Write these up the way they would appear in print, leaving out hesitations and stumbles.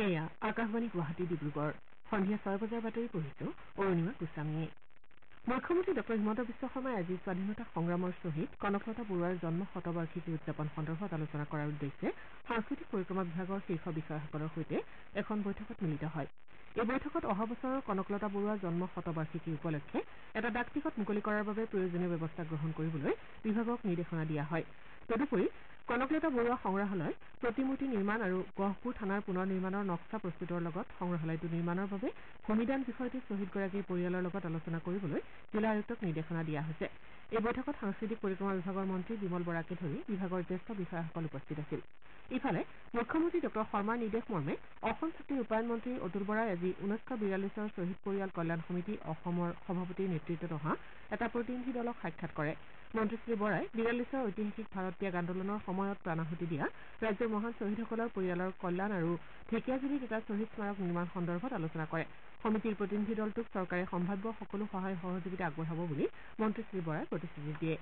এয়া আকাশবাণী গুৱাহাটী ডিব্ৰুগড় সন্ধিয়া 6 বজাৰ বাতৰি পঢ়িছো অৰুণিমা গোস্বামীয়ে মুখ্যমন্ত্ৰী ডঃ হিমন্ত বিশ্ব শৰ্মাই আজি স্বাধীনতা সংগ্ৰামৰ শ্বহীদ কনকলতা বৰুৱাৰ জন্ম শতবাৰ্ষিকী উদযাপন সন্দৰ্ভত আলোচনা কৰাৰ উদ্দেশ্যে সাংস্কৃতিক পৰিক্ৰমা বিভাগৰ শীৰ্ষ বিষয়াসকলৰ সৈতে এখন বৈঠকত মিলিত হয় এই বৈঠকত অহা বছৰৰ কনকলতা বৰুৱাৰ জন্ম শতবাৰ্ষিকী উপলক্ষে এটা ডাকটিকট মুকলি কৰাৰ বাবে প্ৰয়োজনীয় ব্যৱস্থা গ্ৰহণ কৰিবলৈ বিভাগক নিৰ্দেশনা দিয়া হয় তদুপৰি কনকলতা বৰুৱা সংগ্ৰহালয় প্ৰতিমূৰ্তি নিৰ্মাণ আৰু গহপুৰ থানাৰ পুনৰ নিৰ্মাণৰ নক্সা প্ৰস্তুতৰ লগত সংগ্ৰহালয়টো নিৰ্মাণৰ বাবে ভূমিদান বিষয়টো শ্বহীদগৰাকীৰ পৰিয়ালৰ লগত আলোচনা কৰিবলৈ জিলা আয়ুক্তক নিৰ্দেশনা দিয়া হৈছে এই বৈঠকত সাংস্কৃতিক পৰিক্ৰমা বিভাগৰ মন্ত্ৰী বিমল বৰাকে ধৰি বিভাগৰ জ্যেষ্ঠ বিষয়াসকল উপস্থিত আছিল ইফালে মুখ্যমন্ত্ৰী ডঃ শৰ্মাৰ নিৰ্দেশ মৰ্মে অসম চুক্তি ৰূপায়ণ মন্ত্ৰী অতুল বৰাই আজি 1942 শ্বহীদ পৰিয়াল কল্যাণ সমিতি অসমৰ সভাপতিৰ নেতৃত্বত অহা এটা প্ৰতিনিধি দলক সাক্ষাৎ কৰে মন্ত্ৰী শ্ৰী বৰাই 42 ঐতিহাসিক ভাৰত ত্যাগ আন্দোলনৰ সময়ত প্ৰাণাহুতি দিয়া ৰাজ্যৰ মহান শ্বহীদসকলৰ পৰিয়ালৰ কল্যাণ আৰু ঢেকিয়াজুলিত এটা শ্বহীদ স্মাৰক নিৰ্মাণ সন্দৰ্ভত আলোচনা কৰে সমিতিৰ প্ৰতিনিধি দলটোক চৰকাৰে সম্ভাৱ্য সকলো সহায় সহযোগিতা আগবঢ়াব বুলি মন্ত্ৰী শ্ৰী বৰাই প্ৰতিশ্ৰুতি দিয়ে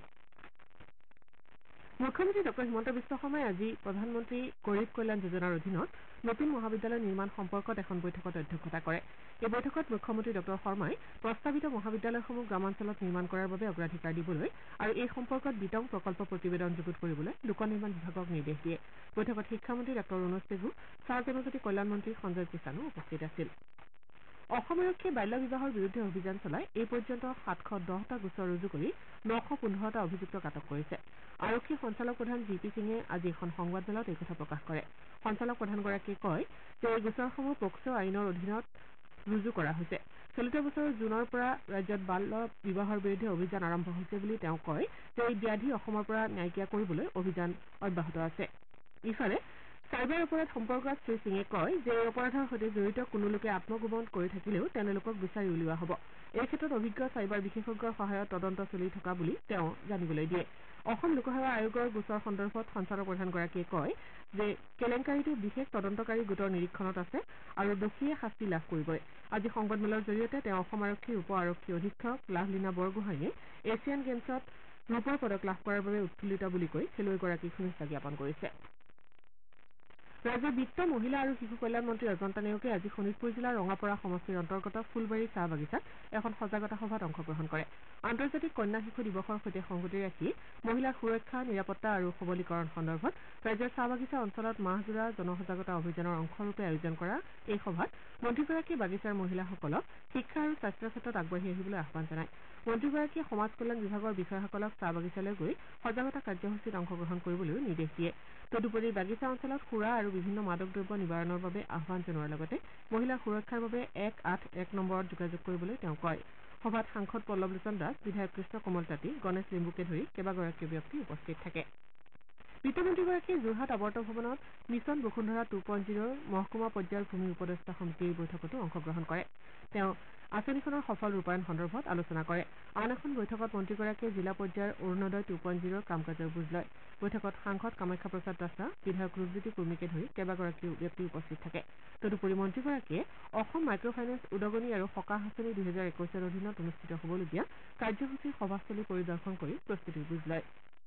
মুখ্যমন্ত্ৰী ডঃ হিমন্ত বিশ্ব শৰ্মাই আজি প্ৰধানমন্ত্ৰী গৰীব কল্যাণ যোজনাৰ অধীনত নতুন মহাবিদ্যালয় নিৰ্মাণ সম্পৰ্কত এখন বৈঠকত অধ্যক্ষতা কৰে এই বৈঠকত মুখ্যমন্ত্ৰী ডঃ শৰ্মাই প্ৰস্তাৱিত মহাবিদ্যালয়সমূহ গ্ৰামাঞ্চলত নিৰ্মাণ কৰাৰ বাবে অগ্ৰাধিকাৰ দিবলৈ আৰু এই সম্পৰ্কত বিতং প্ৰকল্প প্ৰতিবেদন যুগুত কৰিবলৈ লোক নিৰ্মাণ বিভাগক নিৰ্দেশ দিয়ে বৈঠকত শিক্ষামন্ত্ৰী ডঃ ৰণোজ পেগু চাহ জনজাতি কল্যাণ মন্ত্ৰী সঞ্জয় কিষাণো উপস্থিত আছিল অসম আৰক্ষীয়ে বাল্য বিবাহৰ বিৰুদ্ধে অভিযান চলাই এই পৰ্যন্ত 710টা গোচৰ ৰুজু কৰি 915টা অভিযুক্তক আটক কৰিছে আৰক্ষী সঞ্চালক প্ৰধান জি পি সিঙে আজি এখন সংবাদমেলত এই কথা প্ৰকাশ কৰে সঞ্চালক প্ৰধানগৰাকীয়ে কয় যে এই গোচৰসমূহ পক্সো আইনৰ অধীনত ৰুজু কৰা হৈছে চলিত বছৰৰ জুনৰ পৰা ৰাজ্যত বাল্য বিবাহৰ বিৰুদ্ধে অভিযান আৰম্ভ হৈছে বুলি তেওঁ কয় যে এই ব্যাধি অসমৰ পৰা নাইকিয়া কৰিবলৈ অভিযান অব্যাহত আছে ইফালে চাইবাৰ অপৰাধ সম্পৰ্কত শ্ৰী সিঙে কয় যে এই অপৰাধৰ সৈতে জড়িত কোনো লোকে আত্মগোপন কৰি থাকিলেও তেওঁলোকক বিচাৰি উলিওৱা হ'ব এই ক্ষেত্ৰত অভিজ্ঞ চাইবাৰ বিশেষজ্ঞৰ সহায়ত তদন্ত চলি থকা বুলি তেওঁ জানিবলৈ দিয়ে অসম লোকসেৱা আয়োগৰ গোচৰ সন্দৰ্ভত সঞ্চালক প্ৰধানগৰাকীয়ে কয় যে কেলেংকাৰীটো বিশেষ তদন্তকাৰী গোটৰ নিৰীক্ষণত আছে আৰু দোষীয়ে শাস্তি লাভ কৰিবই আজি সংবাদমেলৰ জৰিয়তে তেওঁ অসম আৰক্ষীৰ উপ আৰক্ষী অধীক্ষক লাভলীনা বৰগোহাঁইয়ে এছিয়ান গেমছত ৰূপৰ পদক লাভ কৰাৰ বাবে উৎফুল্লিত বুলি কৈ খেলুৱৈগৰাকীক শুভেচ্ছা জ্ঞাপন কৰিছে ৰাজ্যৰ বিত্ত মহিলা আৰু শিশু কল্যাণ মন্ত্ৰী অজন্তা নেওগে আজি শোণিতপুৰ জিলাৰ ৰঙাপৰা সমষ্টিৰ অন্তৰ্গত ফুলবাৰী চাহ বাগিচাত এখন সজাগতা সভাত অংশগ্ৰহণ কৰে আন্তৰ্জাতিক কন্যা শিশু দিৱসৰ সৈতে সংগতি ৰাখি মহিলাৰ সুৰক্ষা নিৰাপত্তা আৰু সবলীকৰণ সন্দৰ্ভত ৰাজ্যৰ চাহ বাগিচা অঞ্চলত মাহজোৰা জনসজাগতা অভিযানৰ অংশৰূপে আয়োজন কৰা এই সভাত মন্ত্ৰীগৰাকীয়ে বাগিচাৰ মহিলাসকলক শিক্ষা আৰু স্বাস্থ্যৰ ক্ষেত্ৰত আগবাঢ়ি আহিবলৈ আহ্বান জনায় মন্ত্ৰীগৰাকীয়ে সমাজ কল্যাণ বিভাগৰ বিষয়াসকলক চাহ বাগিচালৈ গৈ সজাগতা কাৰ্যসূচীত অংশগ্ৰহণ কৰিবলৈও নিৰ্দেশ দিয়ে তদুপৰি বাগিচা অঞ্চলত সুৰা আৰু বিভিন্ন মাদক দ্ৰব্য নিবাৰণৰ বাবে আহ্বান জনোৱাৰ লগতে মহিলাৰ সুৰক্ষাৰ বাবে 181 নম্বৰত যোগাযোগ কৰিবলৈ তেওঁ কয় সভাত সাংসদ পল্লৱলোচন দাস বিধায়ক কৃষ্ণ কমল তাঁতী গণেশ লিম্বুকে ধৰি কেইবাগৰাকীও ব্যক্তি উপস্থিত থাকে বিত্তমন্ত্ৰীগৰাকীয়ে যোৰহাট আৱৰ্ত ভৱনত মিছন বসুন্ধৰা 2.0ৰ মহকুমা পৰ্যায়ৰ ভূমি উপদেষ্টা সমিতিৰ বৈঠকতো অংশগ্ৰহণ কৰে তেওঁ আঁচনিখনৰ সফল ৰূপায়ণ সন্দৰ্ভত আলোচনা কৰে আন এখন বৈঠকত মন্ত্ৰীগৰাকীয়ে জিলা পৰ্যায়ৰ অৰুণোদয় 2.0ৰ কাম কাজৰ বুজ লয় বৈঠকত সাংসদ কামাখ্যা প্ৰসাদ দাসা বিধায়ক ৰূপজ্যোতি কুৰ্মীকে ধৰি কেইবাগৰাকীও ব্যক্তি উপস্থিত থাকে তদুপৰি মন্ত্ৰীগৰাকীয়ে অসম মাইক্ৰ ফাইনেন্স উদগনি আৰু সকাহ আঁচনি 2021ৰ অধীনত অনুষ্ঠিত হ'বলগীয়া কাৰ্যসূচীৰ সভাস্থলী পৰিদৰ্শন কৰি প্ৰস্তুতিৰ বুজ লয়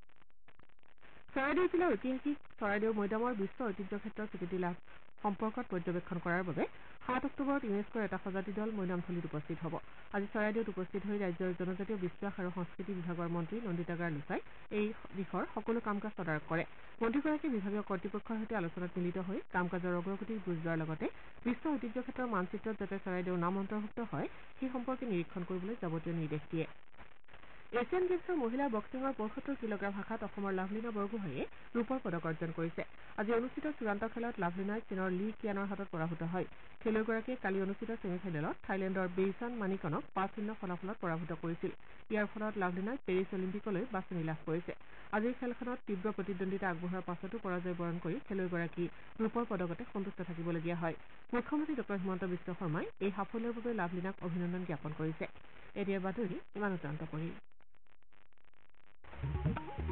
চৰাইদেউ জিলাৰ ঐতিহাসিক চৰাইদেউ মৈদামৰ বিশ্ব ঐতিহ্য ক্ষেত্ৰৰ স্বীকৃতি লাভ সম্পৰ্কত পৰ্যবেক্ষণ কৰাৰ বাবে 7 অক্টোবৰত ইউনেস্কোৰ এটা সজাতি দল মৈদামথলীত উপস্থিত হ'ব আজি চৰাইদেউত উপস্থিত হৈ ৰাজ্যৰ জনজাতীয় বিশ্বাস আৰু সংস্কৃতি বিভাগৰ মন্ত্ৰী নন্দিতা গাৰলুছাই এই দিশৰ সকলো কাম কাজ তদাৰক কৰে মন্ত্ৰীগৰাকীয়ে বিভাগীয় কৰ্তৃপক্ষৰ সৈতে আলোচনাত মিলিত হৈ কাম কাজৰ অগ্ৰগতিৰ বুজ লোৱাৰ লগতে বিশ্ব ঐতিহ্য ক্ষেত্ৰৰ মানচিত্ৰত যাতে চৰাইদেউৰ নাম অন্তৰ্ভুক্ত হয় সেই সম্পৰ্কে নিৰীক্ষণ কৰিবলৈ যাৱতীয় নিৰ্দেশ দিয়ে এছিয়ান গেমছৰ মহিলাৰ বক্সিঙৰ 75 কিলোগ্ৰাম শাখাত অসমৰ লাভলীনা বৰগোহাঁইয়ে ৰূপৰ পদক অৰ্জন কৰিছে আজি অনুষ্ঠিত চূড়ান্ত খেলত লাভলীনাই চীনৰ লী কিয়ানৰ হাতত পৰাভূত হয় খেলুৱৈগৰাকীয়ে কালি অনুষ্ঠিত ছেমি ফাইনেলত থাইলেণ্ডৰ বেইছান মানিকনক 5-0 ফলাফলত পৰাভূত কৰিছিল ইয়াৰ ফলত লাভলীনাই পেৰিছ অলিম্পিকলৈ বাছনি লাভ কৰিছে আজিৰ খেলখনত তীব্ৰ প্ৰতিদ্বন্দ্বিতা আগবঢ়োৱাৰ পাছতো পৰাজয় বৰণ কৰি খেলুৱৈগৰাকী ৰূপৰ পদকতে সন্তুষ্ট থাকিবলগীয়া হয় মুখ্যমন্ত্ৰী ডঃ হিমন্ত বিশ্ব শৰ্মাই এই সাফল্যৰ বাবে লাভলীনাক অভিনন্দন জ্ঞাপন কৰিছে এতিয়া বাতৰি ইমানতে অন্ত পৰিল